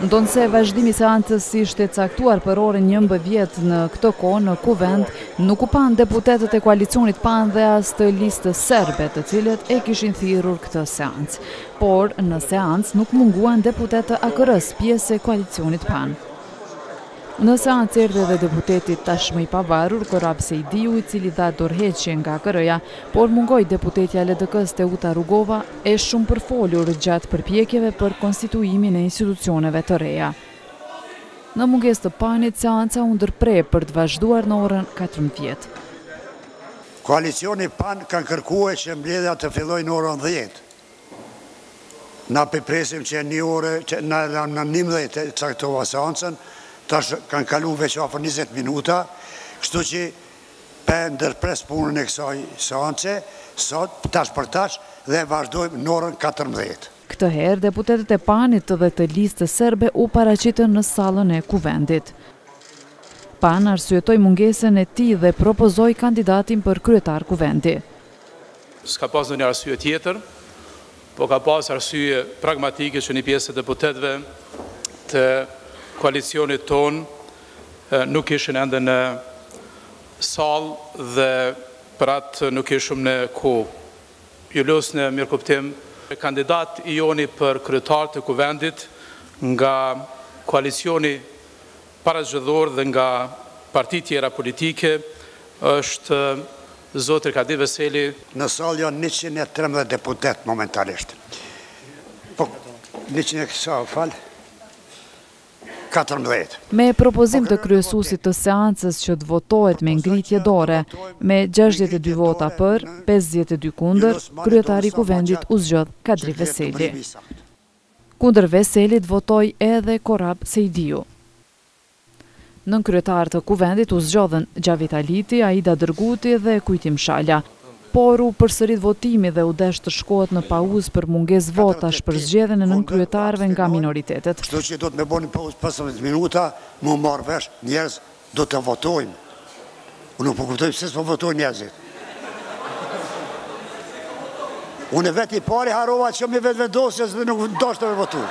Ndonse vazhdimi i seancës si ishte caktuar për orën 11 në këtë kohë në kuvend, nuk u pan deputetët e koalicionit PAN dhe as të listës serbe, të cilët e kishin thirrur këtë seancë. Por në seancë nuk munguan deputetë AKR-s, pjesë e koalicionit PAN. Në seancë erdhi edhe deputeti tashmë i pavarur Korab Sejdiu, i cili dha dorëheqje nga AKR-ja, por mungoi deputetja e LDK-s Teuta Rugova, e shumë përfolur gjatë përpjekjeve për konstituimin e institucioneve të reja. Në mungesë të PAN-it, seanca u ndërprer për të vazhduar në orën 14. Koalicioni PAN kanë kërkuar që mbledhja të fillojë në orën 10. Na presim që një orë që në 11 caktova seancën. Tash kanë kalu veç afër 20 minuta, kështu që për ndërpres punën e kësaj seance, sot, tash për tash, dhe vazhdojmë në orën 14. Këtë herë, deputetët e PAN-it dhe të listës serbe u paraqitën në sallën e kuvendit. PAN arsyetoi mungesën e tij dhe propozoi kandidatin për kryetar kuvendi. S'ka pas ndonjë arsye tjetër, po ka pas arsye pragmatike që një pjesë e deputetëve të koalicionit ton nuk ishin ende në salë dhe për atë nuk ishim në kohë. Ju lutem në mirëkuptim, kandidat i joni për kryetar të kuvendit nga koalicioni parazgjedhor dhe nga partit tjera politike është zotri Kadi Veseli. Në salë janë 113 deputet momentalisht. Po, 114. Me propozim të kryesuesit të seancës që të votohet me ngritje dore, me 62 vota për, 52 kundër, kryetari i kuvendit u zgjodh Kadri Veseli. Kundër Veselit votoi edhe Korab Sejdiu. Nën kryetar të kuvendit u zgjodhen Gjavit Aliti, Aida Dërguti dhe Kujtim Shala. Por u përsërit votimi dhe u desh të shkohet në pauzë për mungesë votash për zgjedhjen e nënkryetarëve nga minoritetet. Kështu që do të më bëni pauzë 15 minuta, më marr vesh, njerëz do të votojnë. Unë nuk po kuptoj pse s'po votojnë njerëzit. Unë vetë i pari harova që më vetë vendosjes dhe nuk dashur të votoj.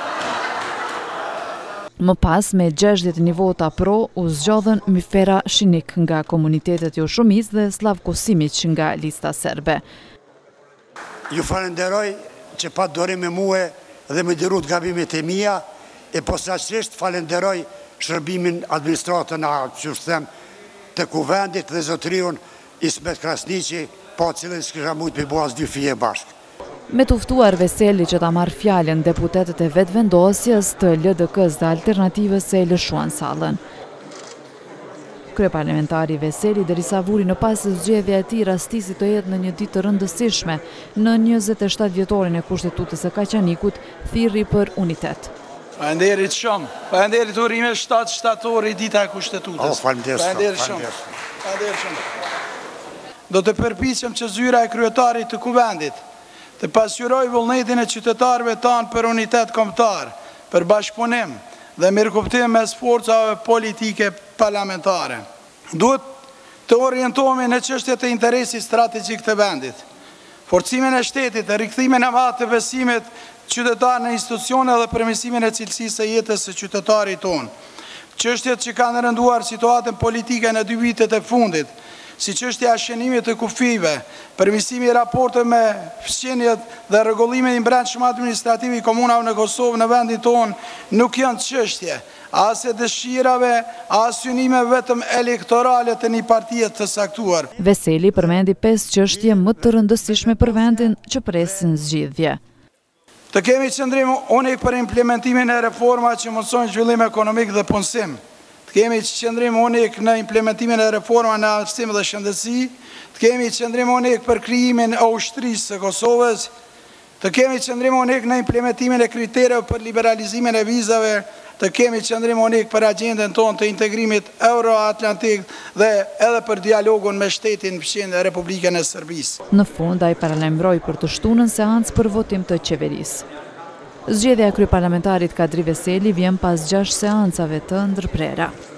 Më pas, me 61 vota pro, u zgjodhen Mifera Shinik nga komunitetet Joshumis dhe Slavko Simic nga lista serbe. Ju falenderoj që pa dorim me mua dhe më dirut gabimet e mia, e posaçërisht falenderoj shërbimin administratën të kuvendit dhe zotriun Ismet Krasniqi, pa cilën s'kisha mujt për bëj as dy fije bashkë. Me të ftuar Veseli që ta marrë fjalën, deputetët e vetëvendosjes të LDK-s dhe Alternativës se e lëshuan sallën. Kryeparlamentari Veseli, derisa vuri në pas se zgjedhja e tij rastisi të jetë në një ditë të rëndësishme, në 27 vjetorin e Kushtetutës së Kaqanikut, thirrri për unitet. Faleminderit shumë. Faleminderit urime 7 shtatori dita e Kushtetutës. Faleminderit shumë. Do të përpiqem që zyra e kryetarit të kuvendit të pasqyroj vullnetin e qytetarëve tanë për unitet kombëtar, për bashkëpunim dhe mirëkuptim mes forcave politike parlamentare. Duhet të orientohemi në çështjet e interesit strategjik të vendit, forcimin e shtetit, rikthimin e madh të besimit qytetar në institucione dhe përmirësimin e cilësisë së jetës së qytetarit tonë. Çështjet që kanë rënduar situatën politike në 2 vitet e fundit, si çështja e shënimit të kufive, përmirësimi i raporteve me fqinjet dhe rregullimin i brendshëm administrativ i komunave në Kosovë në vendin tonë, nuk janë çështje as e dëshirave, as synime vetëm elektorale të një partie të saktuar. Veseli përmendi 5 çështje më të rëndësishme për vendin që presin zgjidhje. Të kemi qëndrim unik për implementimin e reformave që mundsojnë zhvillim ekonomik dhe punësim. Kemi qëndrim unik në implementimin e reforma në arsim dhe shëndetësi, të kemi qëndrim unik për krijimin e ushtrisë së Kosovës, të kemi qëndrim unik në implementimin e kritereve për liberalizimin e vizave, të kemi qëndrim unik për agjendën tonë të integrimit euro-atlantik dhe edhe për dialogun me shtetin fqin e Republikën e Serbisë. Në fund, ai paralajmëroi për të shtunën seancë për votim të qeverisë. Zgjedhja e kryeparlamentarit Kadri Veseli vjen pas 6 seancave të ndërprera.